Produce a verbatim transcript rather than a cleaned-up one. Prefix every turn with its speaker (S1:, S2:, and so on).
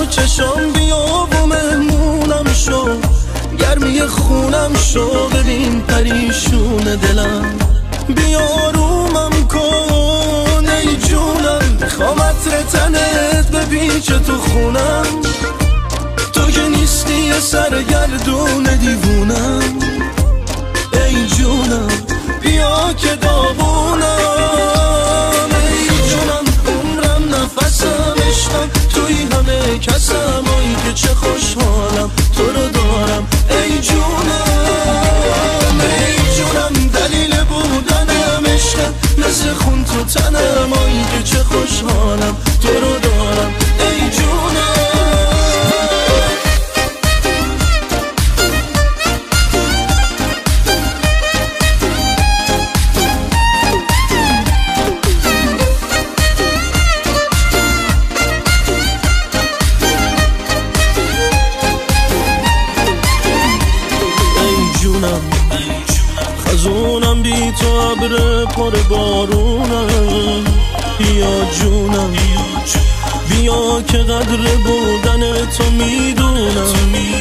S1: تو چشام بیا و مهمونم شو، گرمی خونم شو، ببین پریشون دلم، بیا رومم کن ای جونم، میخوام عطر تنت بپیچه تو خونم، تو که نیستی یه سرگردون دیوونم، ای جونم بیا که داغونم، ای جونم عمرم نفسم عشقم، توی همه کسم، آی که چه خوشحالم تو رو دارم، ای جونم ای جونم دلیل بودنم عشقم، مثل خون تو تنم، آی که چه خوشحالم تو رو دارم، ای جونم. خزونم بی تو ابر پر بارونم، بیا جونم بیا که قدر بودن تو میدونم،